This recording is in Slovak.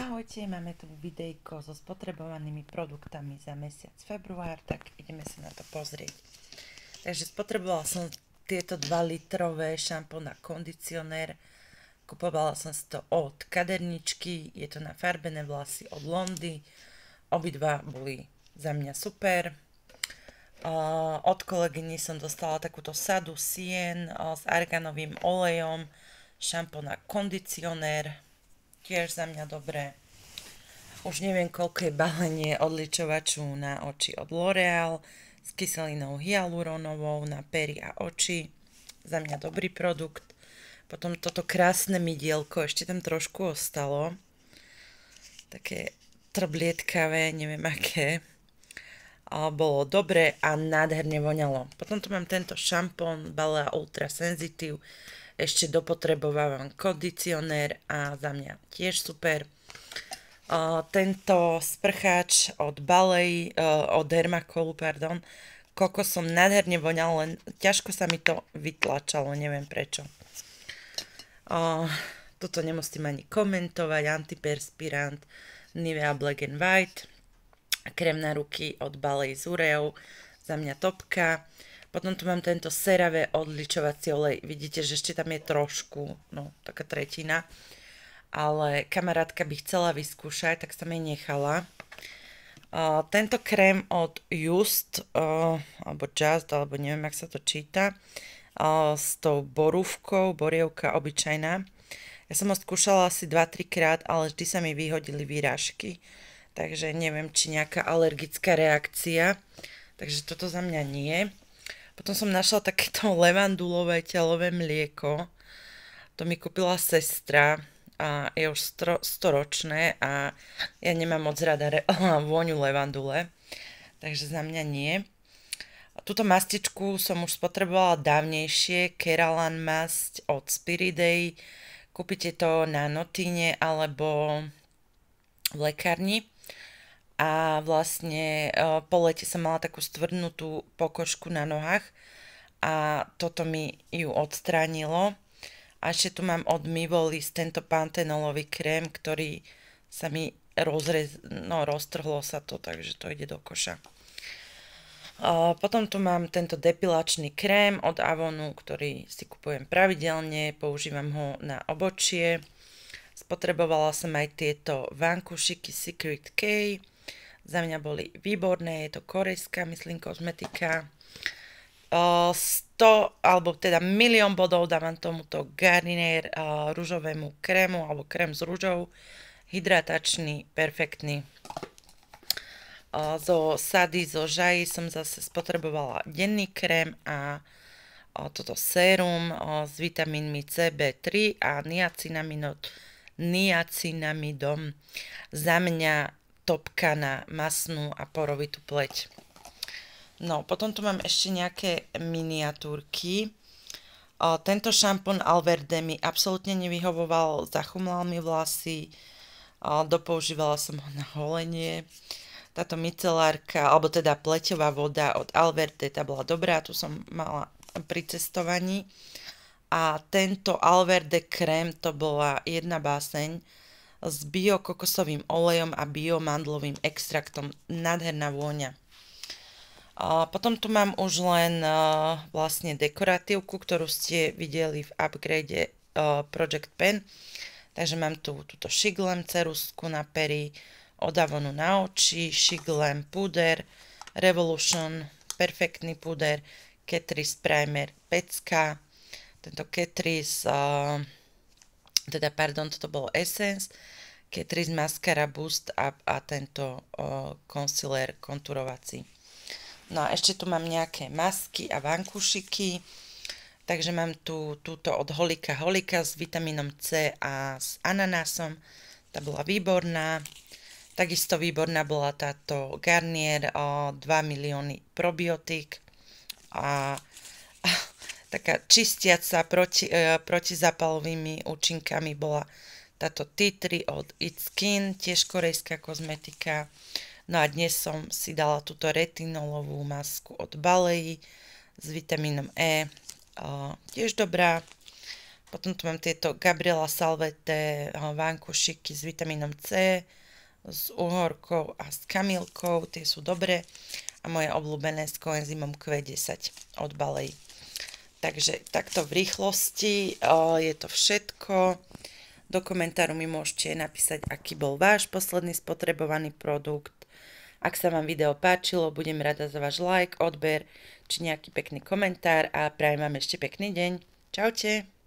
Ahojte, máme tu videjko so spotrebovanými produktami za mesiac február, tak ideme sa na to pozrieť. Takže spotrebovala som tieto 2 litrové šampón a kondicionér. Kupovala som si to od kaderničky, je to na farbené vlasy od Londy. Obidva boli za mňa super. Od kolegyni som dostala takúto sadu sien s arganovým olejom, šampón a kondicionér. Tiež za mňa dobré. Už neviem, koľko je balenie odličovaču na oči od L'Oreal s kyselinou hyaluronovou na pery a oči. Za mňa dobrý produkt. Potom toto krásne mydielko, ešte tam trošku ostalo. Také trblietkavé, neviem aké. Bolo dobre a nádherne voňalo. Potom tu mám tento šampón Balea Ultra Sensitive. Ešte dopotrebovávam kondicionér a za mňa tiež super. Tento sprcháč od Balei, od Dermacolu, pardon, kokosom nádherne voňal, len ťažko sa mi to vytlačalo, neviem prečo. Toto nemusím ani komentovať, antiperspirant Nivea Black and White, krém na ruky od Balei z Ureo, za mňa topka. Potom tu mám tento CeraVe odličovací olej. Vidíte, že ešte tam je trošku, no taká tretina. Ale kamarátka by chcela vyskúšať, tak som jej nechala. Tento krém od Just, alebo Just, alebo neviem, jak sa to číta, s tou borúvkou, borievka obyčajná. Ja som ho skúšala asi 2-3 krát, ale vždy sa mi vyhodili výrážky. Takže neviem, či nejaká alergická reakcia. Takže toto za mňa nie. Potom som našla takéto levandulové telové mlieko. To mi kúpila sestra a je už 100-ročné a ja nemám moc rada vôňu levandule. Takže za mňa nie. Túto mastičku som už spotrebovala dávnejšie. Keralan masť od Spiriday. Kúpite to na Notine alebo v lekárni. A vlastne po lete som mala takú stvrdnutú pokožku na nohách a toto mi ju odstránilo. A ešte tu mám od Mivolis tento pantenolový krém, ktorý sa mi roztrhlo sa to, takže to ide do koša. Potom tu mám tento depilačný krém od Avonu, ktorý si kupujem pravidelne, používam ho na obočie. Spotrebovala som aj tieto vankušiky Secret K. Za mňa boli výborné, je to korejská, myslím, kozmetika. 100, alebo teda 1 000 000 bodov dávam tomuto Garnier ružovému krému, alebo krém s ružou. Hydratačný, perfektný. Zo Sady, zo Žaji som zase spotrebovala denný krém a toto sérum s vitamínmi C, B3 a niacinamidom. Za mňa topka na masnú a porovitú pleť. No, potom tu mám ešte nejaké miniatúrky. Tento šampón Alverde mi absolútne nevyhovoval, zachumlal mi vlasy, dopoužívala som ho na holenie. Táto micelárka, alebo teda pleťová voda od Alverde, tá bola dobrá, tu som mala pri cestovaní. A tento Alverde krém, to bola jedna báseň, s biokokosovým olejom a biomandlovým extraktom. Nádherná vôňa. Potom tu mám už len vlastne dekoratívku, ktorú ste videli v upgrade Project Pen. Takže mám tu túto Shiglem ceruzku na pery, od Avonu na oči, Shiglem puder, Revolution, perfektný puder, Catrice primer, pecka, tento Catrice toto bolo Essence, Catrice Mascara Boost a tento concealer konturovací. No a ešte tu mám nejaké masky a vankušiky, takže mám tu túto od Holika s vitamínom C a s ananásom, tá bola výborná. Takisto výborná bola táto Garnier 2 milióny probiotik a taká čistiaca protizapalovými účinkami bola táto Tea Tree od It's Skin, tiež korejská kozmetika. No a dnes som si dala túto retinolovú masku od Balei s vitamínom E, tiež dobrá. Potom tu mám tieto Gabriela Salvete vankušiky s vitamínom C, s uhorkou a s kamilkou, tie sú dobré. A moje obľúbené s koenzymom Q10 od Balej. Takže takto v rýchlosti je to všetko. Do komentáru mi môžete napísať, aký bol váš posledný spotrebovaný produkt. Ak sa vám video páčilo, budem rada za váš like, odber či nejaký pekný komentár a prajem vám ešte pekný deň. Čaute.